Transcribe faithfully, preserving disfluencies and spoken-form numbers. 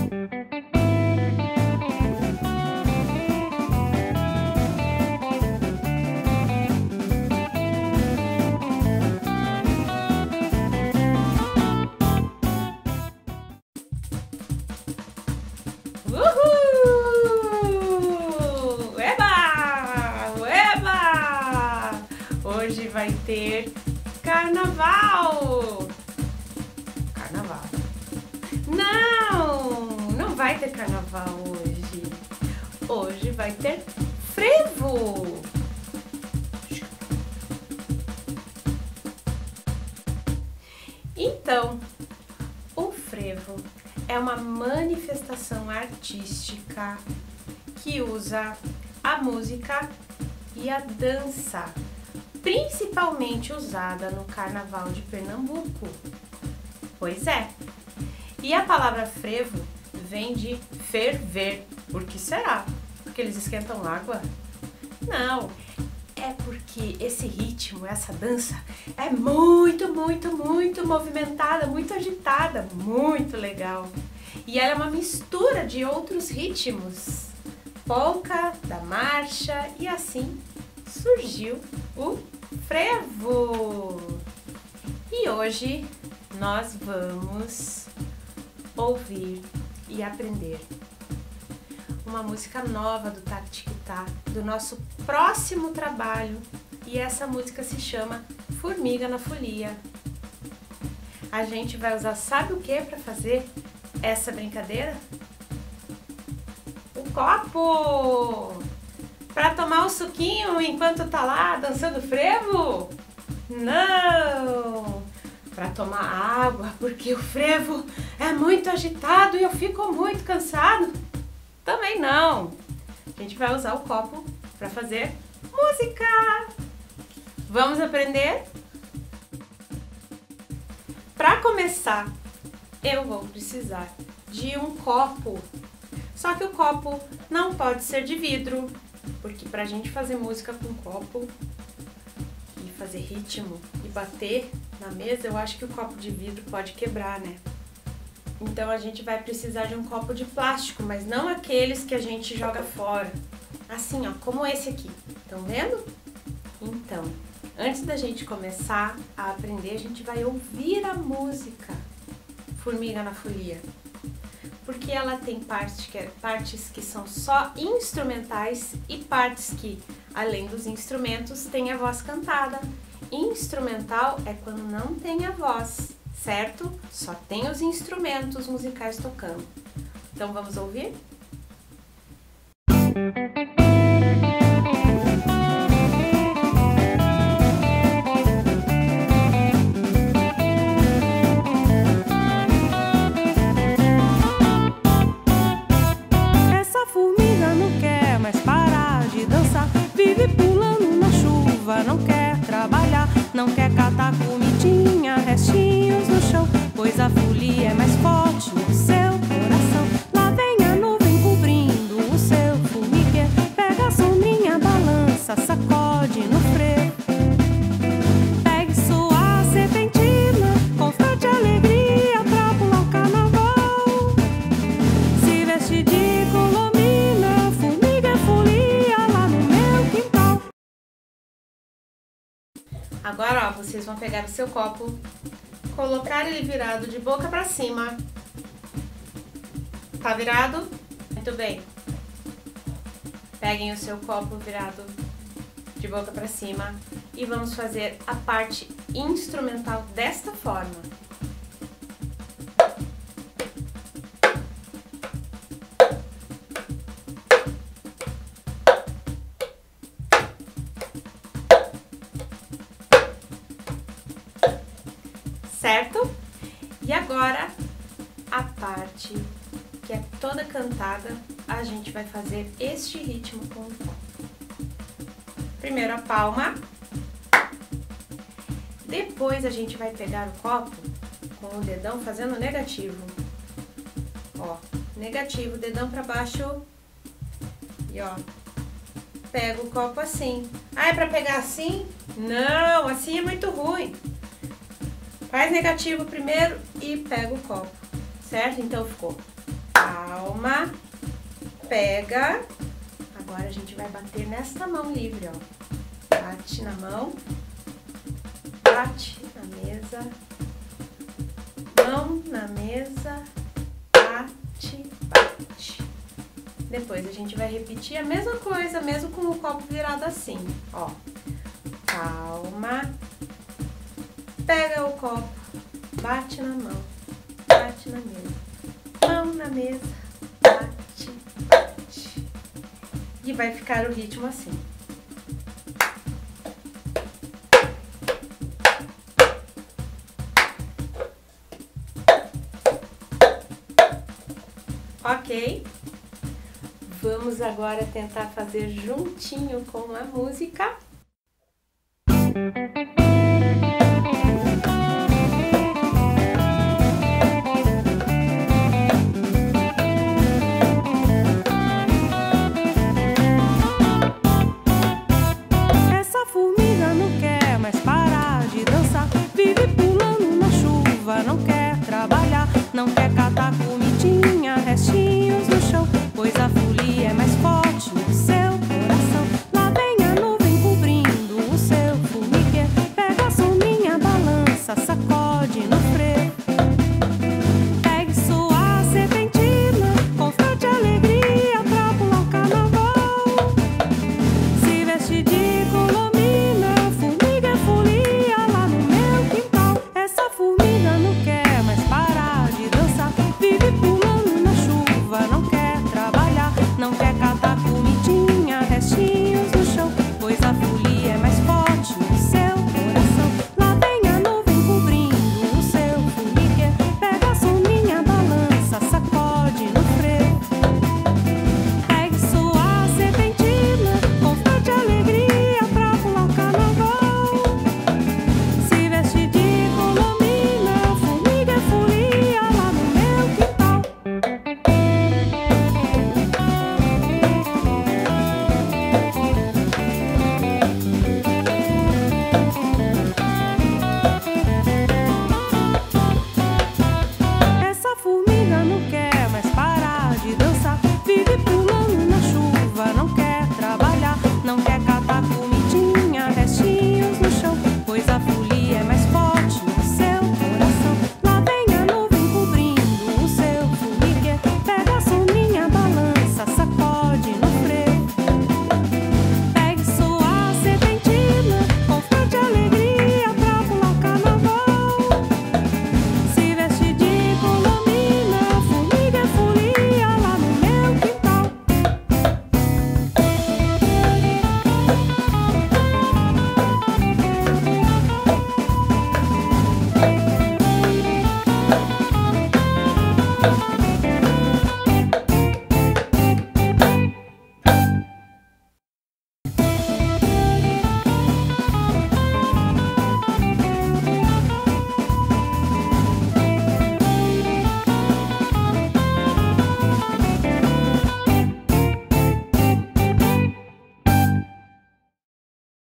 Uhul! Eba! Eba! Hoje vai ter carnaval! Carnaval. Não! Não vai ter carnaval hoje. Hoje vai ter frevo! Então, o frevo é uma manifestação artística que usa a música e a dança, principalmente usada no Carnaval de Pernambuco. Pois é. E a palavra frevo vem de ferver. Por que será? Porque eles esquentam água? Não. É porque esse ritmo, essa dança é muito, muito, muito movimentada, muito agitada, muito legal. E ela é uma mistura de outros ritmos, polca, da marcha, e assim surgiu o frevo. E hoje nós vamos ouvir e aprender uma música nova do Tactiquitá, do nosso próximo trabalho, e essa música se chama Formiga na Folia. A gente vai usar, sabe o que para fazer essa brincadeira? O copo! Para tomar o suquinho enquanto tá lá dançando frevo? Não! Para tomar água, porque o frevo é muito agitado e eu fico muito cansado? Também não! A gente vai usar o copo para fazer música! Vamos aprender? Para começar, eu vou precisar de um copo. Só que o copo não pode ser de vidro, porque para a gente fazer música com copo e fazer ritmo e bater na mesa, eu acho que o copo de vidro pode quebrar, né? Então a gente vai precisar de um copo de plástico, mas não aqueles que a gente joga fora. Assim, ó, como esse aqui. Estão vendo? Então, antes da gente começar a aprender, a gente vai ouvir a música Formiga na Folia. Porque ela tem parte que, partes que são só instrumentais e partes que, além dos instrumentos, tem a voz cantada. Instrumental é quando não tem a voz, certo? Só tem os instrumentos musicais tocando. Então vamos ouvir? Essa formiga não quer mais parar de dançar, vive pulando na chuva, não quer trabalhar, não quer catar comidinha, restinhos no chão, pois a folia é mais forte no seu coração. Lá vem a nuvem cobrindo o seu formigueiro, pega a sombrinha, balança, sacode no frevo. Pegue sua serpentina, constante alegria pra pular o carnaval. Se veste de colomina, formiga é folia lá no meu quintal. Agora, ó, vocês vão pegar o seu copo, colocar ele virado de boca pra cima. Tá virado? Muito bem. Peguem o seu copo virado de boca pra cima e vamos fazer a parte instrumental desta forma. Certo? E agora, a parte que é toda cantada, a gente vai fazer este ritmo com o copo. Primeiro a palma, depois a gente vai pegar o copo com o dedão fazendo negativo. Ó, negativo, dedão pra baixo e ó, pega o copo assim. Ah, é pra pegar assim? Não, assim é muito ruim. Faz negativo primeiro e pega o copo, certo? Então ficou pá, Calma. Pega. Agora a gente vai bater nessa mão livre, ó. Bate na mão. Bate na mesa. Mão na mesa. Bate, bate. Depois a gente vai repetir a mesma coisa, mesmo com o copo virado assim, ó. Calma. Pega o copo. Bate na mão. Bate na mesa. Mão na mesa. Bate, bate. E vai ficar o ritmo assim. Ok? Vamos agora tentar fazer juntinho com a música.